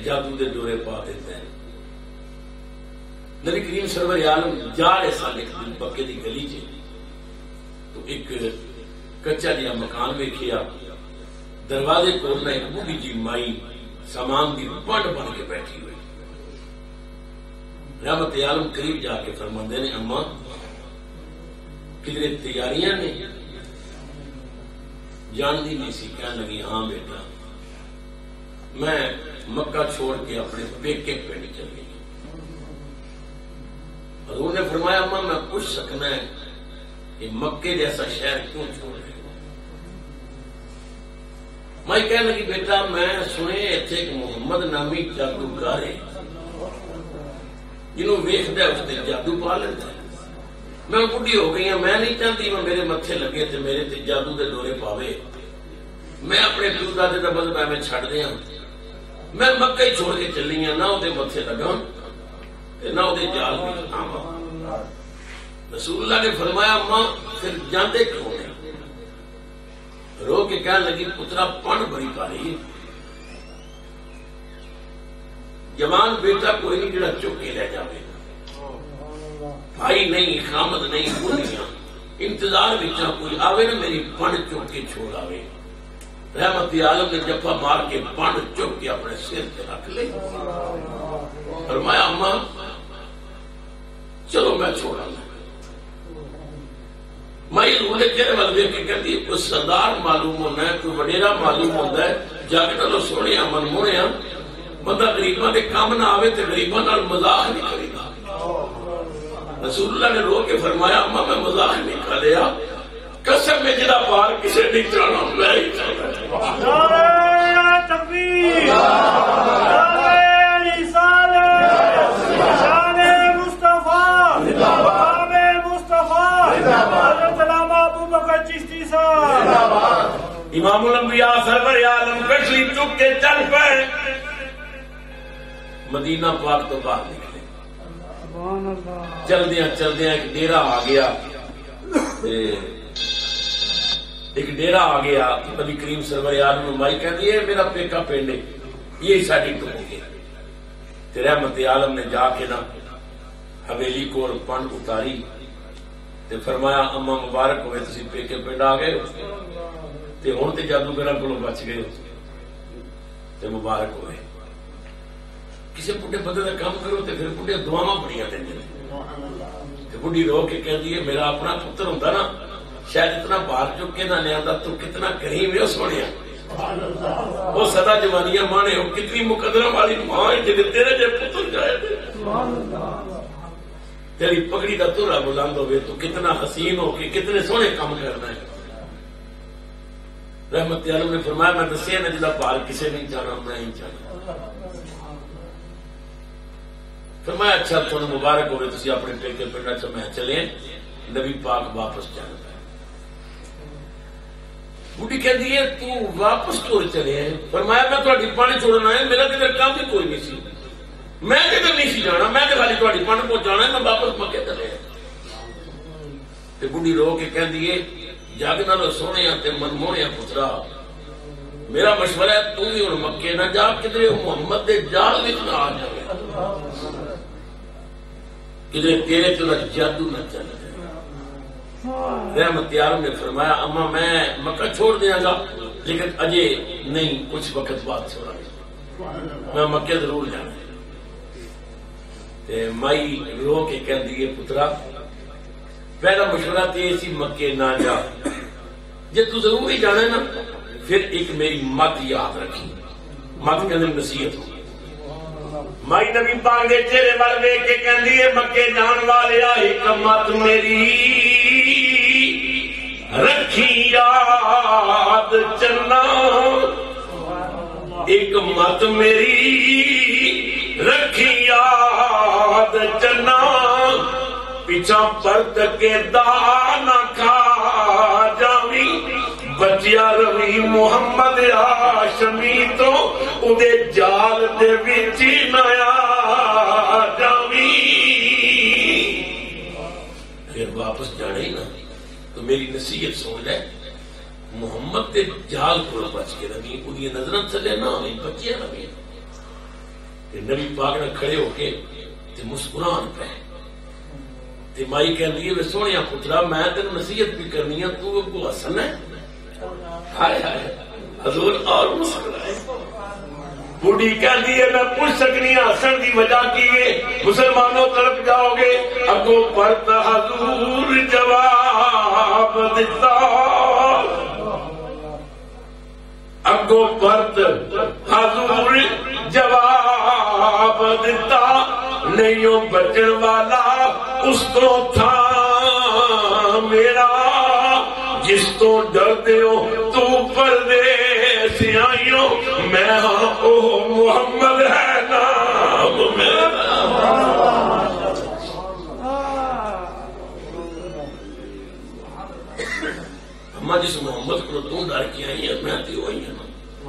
جادو دے ڈورے پا دیتا ہے۔ نبی کریم سرور عالم جا رہے سال ایک دن پکے دی گلی چ تو ایک کچا جہا مکان ویکھیا، دروازے کو ایک بوڑھی جی مائی سامان دی پنڈ بن کے بیٹھی ہوئی۔ رحمت عالم قریب جا کے فرماندے نے اماں کدھر تیاریاں نے؟ جاندی نہیں سی، کہنے لگی ہاں بیٹا میں مکہ چھوڑ کے اپنے پیکے پنڈ چل گئی۔ حضور نے فرمایا اماں میں پوچھ سکنا ہے کہ مکے جیسا شہر کیوں چھوڑ رہے ہو؟ میں کہنے لگی بیٹا میں سنے اتنے کہ محمد نامی جادوگر ہے، جنہوں ویکھدا ہے اس نے جادو پا لیتا ہے۔ میں بڑھی ہو گئی ہوں، میں نہیں چاہتی میں میرے متھے لگے تے میرے تے جادو دے ڈورے پاوے، میں اپنے پیو دادے دا مذہب میں چھڈ دیاں، میں مکہ ہی چھوڑ کے چلی ہوں، نہ وہ متھے لگا نہ وہ جال بھی آواں۔ رسول اللہ نے فرمایا ماں پھر جاندے کیوں نہیں؟ رو کے کہنے لگی پترا پن بڑی پاری، جوان بیٹا کوئی نہیں جڑا چک کے لے جاوے، بھائی نہیں خامد نہیں بولیاں انتظار بچا کوئی آوے نا میری پن چک کے چھوڑ آوے۔ رحمت عالم نے جفا مار کے پن چک کے اپنے سر پہ رکھ لے، فرمایا اماں چلو میں چھوڑا گا۔ میں رونے چہرے وال ویکھ کے کہتی ہے کوئی سردار معلوم ہونا ہے، کوئی وڈیرا معلوم ہوتا ہے، جا کے چلو سونے من موڑے بندہ غریباں دے کام نہ آوے تے غریباں نال مذاق نہیں کرے گا۔ رسول اللہ نے رو کے فرمایا اماں میں مذاق نہیں کر لیا، قسم میں جڑا پار کسے نہیں چڑھنا میں ہی چڑھنا۔ نعرہ تکبیر، نعرہ رسالت، شان مصطفیٰ، مقام مصطفیٰ، حضرت علامہ ابو بکر چشتی صاحب، امام الانبیاء سرور عالم کشلی چک کے چل پے، مدینہ پاک تو باہر نکلے۔ چلدیاں ایک ڈیرا آ گیا، ایک ڈیرا آ گیا، نبی کریم سرور عالم نمائی کہتی ہے میرا پیکا پنڈ ہے، یہ ساڈی تو ہو گیا۔ رحمت عالم نے جا کے نا حویلی کو پنڈ اتاری تے فرمایا اماں مبارک ہوئے تسی پیکے پنڈ آ گئے تے ہن تے جادوگراں کولوں بچ گئے تے مبارک ہوئے۔ کسی بڈھے بندے کا کام کرو تے پھر بڈھے دعاواں بڑیاں دیں تے بڈھی رو کے کہتی ہے میرا اپنا پتر ہوندا نا شاید اتنا باہر چک کے نہ لیا تو کتنا کریم ہے سونے، وہ سدا جوانیاں مانے، وہ کتنی مقدرہ والی ماں جی تیرے جے پتر جائے تیری پگڑی کا تورا بلند ہوئے تو کتنا حسین ہو کے کتنے سونے کام کرنا ہے۔ رحمت عالم نے فرمایا میں دسیا نا جدا بال کسے نہیں جانا میں ہی جانا۔ فرمایا اچھا تھوڑا مبارک ہوئے تسی اپنے پیکے پنڈا چ میں چلیں، نبی پاک واپس جانا۔ بڑھی کہتی ہے تو واپس کیوں چلے ہیں؟ فرمایا میں تھوڑی پانی چھوڑنا ہے، میرا کدھر کام بھی کوئی نہیں سی، میں کدھر نہیں سی جانا، میں خالی تھوڑی پانی پہنچانا ہے، میں واپس مکے چلے۔ بڑھی رو کے کہتی ہے جگ نالو سونے تے من موڑے پترا میرا مشورہ ہے تو بھی ہن مکے نہ جا، کدھر محمد دے جال وچ نہ آ جاوے، کدھر تیرے تو جادو نہ چل جائے۔ رحمت عالم نے فرمایا اماں میں مکہ چھوڑ دیا گا لیکن اجے نہیں، کچھ وقت بعد چھوڑا گا، میں مکے ضرور جانا۔ مائی رو کے کہہ دیے پترا پہلا مشورہ تو یہ سی مکے نہ جا، جے تو ضرور ہی جانا ہے نا پھر ایک میری مت یاد رکھی، مت کہنے نصیحت ہو۔ مائی نبی پاک دے چہرے وال ویکھ کے کہندی ہے مکے جان والیا ایک مت میری رکھی یاد چنا، ایک مت میری رکھی یاد چنا، پیچھا پرت کے دانا کھا جاوی، بچیا روی محمد ہاشمی تو اودے جال دے وچ نیا جاوی۔ پھر واپس جانا ہی نا تو میری نصیحت سن لے، محمد کے جال کو بچ کے رہی، انہیں نظریں تھلے نہ ہوئی، بچیاں رہی۔ نبی پاک نے کھڑے ہو کے مسکران پہ مائی کہندی ہے سونے پترا میں تین نصیحت بھی کرنی ہے تو کو ہسن ہے ہائے ہائے حضور اور مسکرائے بوڑھی کہندی ہے میں پوچھ سکنی ہوں ہسن کی وجہ کی ہے مسلمانوں طرف جاؤ گے اگوں پرت حضور جواب دیتا اگوں پرت حضور جواب دیتا نہیں بچن والا اس تو تھا میرا جس تو ڈرتے ہو تو پردیس آئیو میں ہاں او محمد ہے نام میرا اما جس محمد کو تو ڈر کے آئی ہے میں تی ہوئی ہے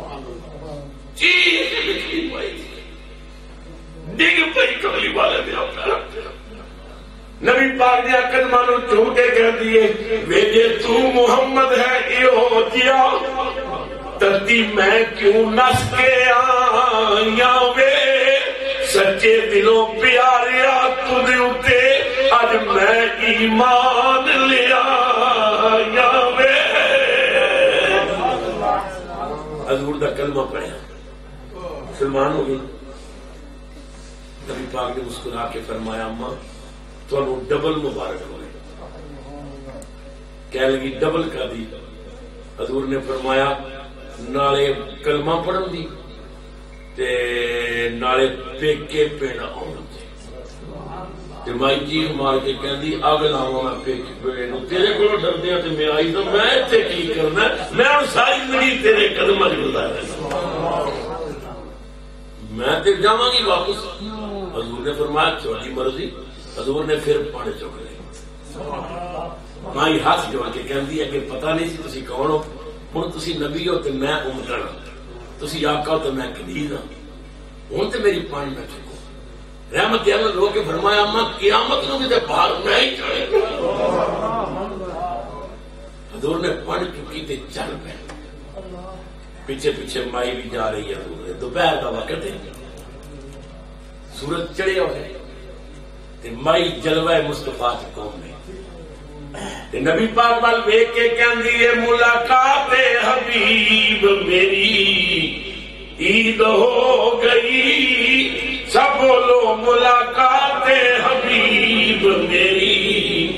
چیز لکھی پائی ڈگ پئی کملی والے دے اپنا نبی پاک دیا قدمانو چھوٹے کہہ دیے ویجے تو محمد ہے ایو جیا ترتی میں کیوں نس کے آیا وے سچے دلوں پیاریا تجھ اتے اج میں ایمان لیا یا وے حضور دا کلمہ پڑھا مسلمان ہو گئی نبی پاک نے مسکرا کے فرمایا اماں تو ڈبل مبارک ہوئے کہہ لگی ڈبل کا دی حضور نے فرمایا نالے کلمہ پڑھن دی تے نالے پیکے پیڑا آن دی مائی جی مار کے کہہ دی اگ لاواں میں پیکے پیڑا تیرے کو ڈردے ہیں تے میں آئی تو میں تے کی کرنا میں ساری زندگی تیرے قدماں وچ گزارنا میں تے جاواں گی واپس حضور نے فرمایا تھوڑی مرضی حضور نے پھر پانے چک لے مائی ہاتھ جوڑ کے کہندی ہے کہ پتہ نہیں سی تسی کون ہو ہن تسی نبی ہو تے میں امت ہاں تسی آقا ہو تے میں قدیر ہاں ہن تے میری پانی نہ چکو رحمت اللہ رو کے فرمایا اماں قیامت نو بھی تے باہر میں ہی چڑھے حضور نے پانی چکی تے چل پے پیچھے پیچھے مائی بھی جا رہی ہے حضور دوپہر کا وقت ہے سورج چڑھے ہوئے مائی جلوہ مصطفیٰ کی قوم میں نبی پاک وال ویکھ کے کہندی ہے ملاقات حبیب میری عید ہو گئی سب بولو ملاقات حبیب میری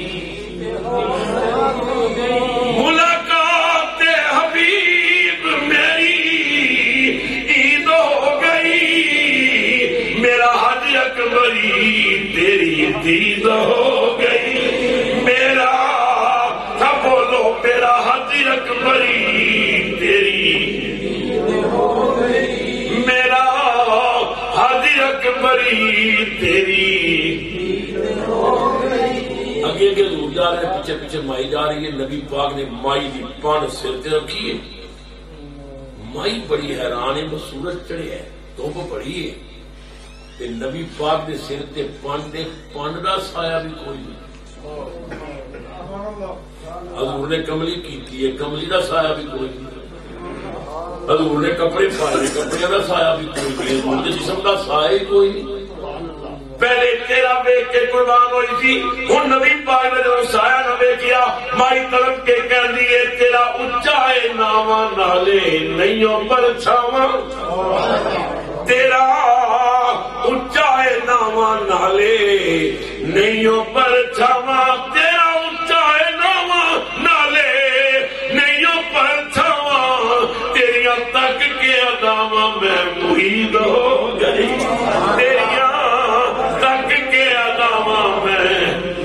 ملاقات حبیب میری عید ہو گئی میرا حج اکبری تیری دید ہو گئی میرا سب بولو میرا حج اکبری تیری ہو گئی میرا حج اکبری تیری ہو گئی اگے اگے دور جا رہے ہیں پیچھے پیچھے مائی جا رہی ہے نبی پاک نے مائی دی پان سر تے رکھی ہے مائی بڑی حیران ہے وہ سورج چڑھے ہے تو وہ بڑی ہے نبی پاک دے سر تے پن دا سایہ بھی کوئی نہیں حضور نے کملی کیتی ہے کملی دا سایہ بھی کوئی نہیں حضور نے کپڑے پائے کپڑے دا سایہ بھی کوئی نہیں حضور دے جسم دا سایہ ہی کوئی نہیں پہلے تیرا ویکھ کے قربان ہوئی تھی ہن نبی پاک نے جو سایہ نہ ویکھیا مائی طرف کے کہندی ہے تیرا اونچا ہے ناواں نالے نہیں پر چھاواں تیرا اونچا ہے ناواں نالے نہیں پر چھاواں تیرا اونچا ہے ناواں نالے نہیں پر چھاواں تیریاں تک کے اداواں میں محیط ہو گئی تیریاں تک کے اداواں میں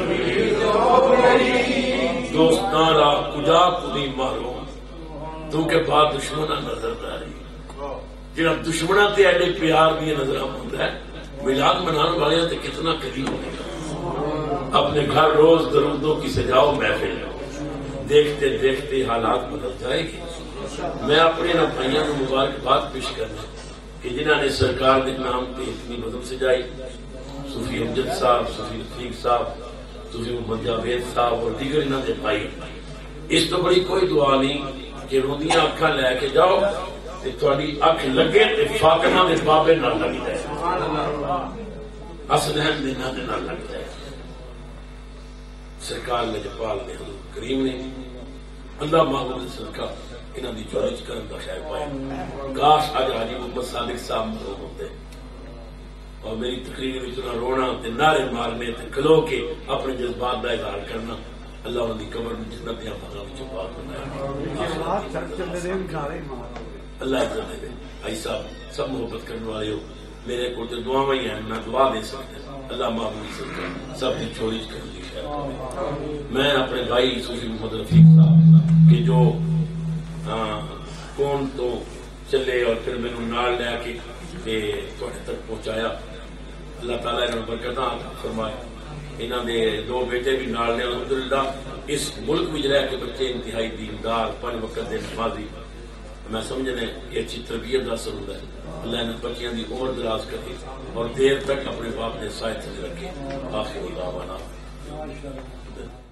دوستاں را کجا کدی مارو تو کے بعد دشمناں نظر داری جہاں دشمناں تے ایڈے پیار دیا نظر آتا ہے میلاد منانے والے تے کتنا قریب ہوگا اپنے گھر روز درودوں کی سجاؤ محفل دیکھتے دیکھتے حالات بدل جائے گی میں اپنے نہ بھائیوں کو مبارکباد پیش کرنا کہ جنہوں نے سرکار کے نام پہ اتنی بدل سجائی صوفی امجد صاحب صوفی رفیق صاحب صوفی محمد جاوید صاحب اور دیگر انہوں نے پائی اس تو بڑی کوئی دعا نہیں کہ روندیاں اکھاں لے کے جاؤ تھوڑی اکھ لگے تے فاطمہ دے بابے نہ لگی جائے اسلحہ دے نانے نہ لگ جائے سرکار نے جپال نے حضور کریم نے اللہ محمد سرکار انہاں دی چوریچ کرن دا خیر پائے کاش اج حاجی محمد صادق صاحب مرحوم ہوتے اور میری تقریر میں اتنا رونا تے نعرے مارنے تے کھلو کے اپنے جذبات کا اظہار کرنا اللہ ان کی قبر میں جنت یا فضا میں چھپا بنائے اللہ عزت دے بھائی صاحب سب محبت کرنے والے ہو میرے کو تو دعاواں ہی ہیں نہ دعا دے سکتے اللہ معمول سکتا سب کی چوری کر لی خیر میں اپنے بھائی صوفی محمد رفیق صاحب کہ جو کون تو چلے اور پھر میں نال لے کے تھوڑے تک پہنچایا اللہ تعالیٰ انہوں نے برکت فرمائے انہوں نے دو بیٹے بھی نال نے الحمدللہ اس ملک میں رہ کے بچے انتہائی دیندار 5 وقت دے نمازی میں سمجھنے یہ اچھی تربیت کا اثر ہوتا ہے اللہ نے بچیاں دی عمر دراز کری اور دیر تک اپنے باپ نے سائے تک رکھے آخر دعوانا